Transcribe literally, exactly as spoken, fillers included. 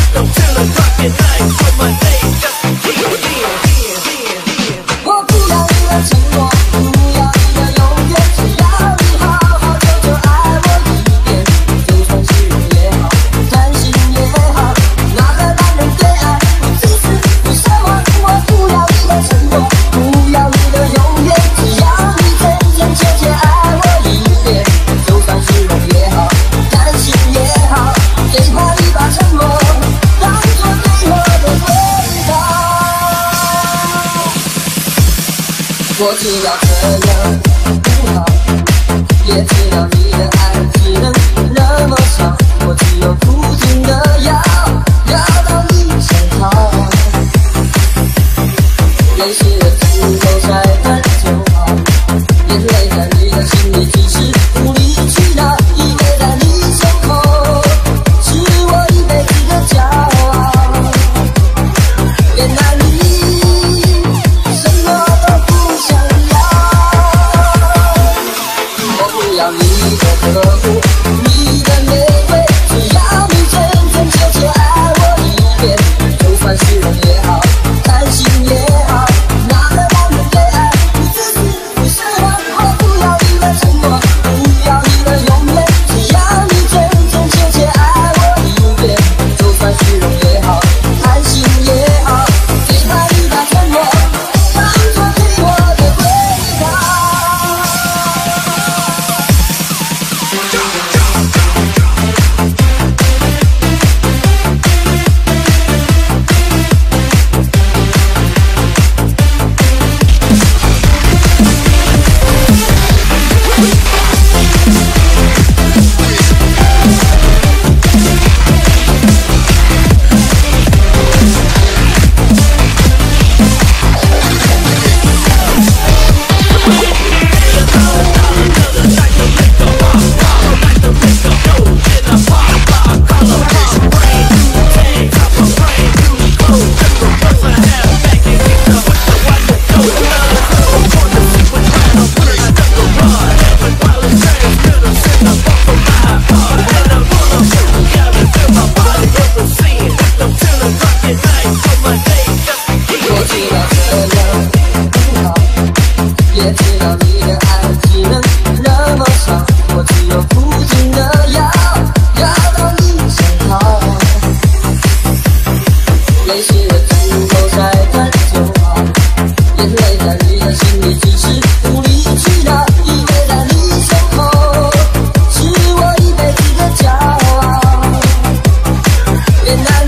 我知道这样不好，也知道你的爱只能那么少，我只有苦尽的药，药到你身旁。泪湿了指头晒干就好，眼泪在你的心里只是无理取闹，依偎在你胸口，是我一辈子的骄傲。原来你要你的呵护，你的玫瑰，只要你真真切切爱我一遍，就算虚荣也好，贪心也好，哪个男人对爱不自私不奢望？我不要你的承诺，不要你的永远，只要你真真切切爱我一遍，就算虚荣也好，贪心也好，给他一把承诺，当作对我的回答。我知道这样不好，也知道你的爱只能那么少，我只有苦尽的药，药到你身旁。泪湿了指头晒干就好，眼泪在你的心里只是无理取闹，依偎在你胸口，是我一辈子的骄傲。原来